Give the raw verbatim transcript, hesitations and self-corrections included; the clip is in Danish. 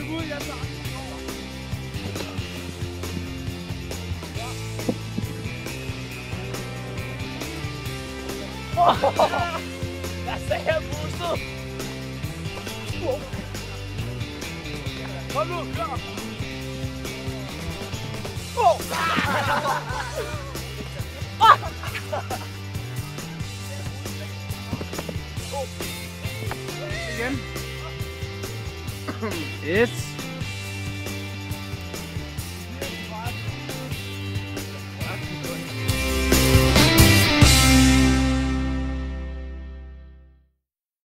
løb ud, jeg tager. Jeg sagde, jeg boostede. Kom nu, kør! Igen. Yes.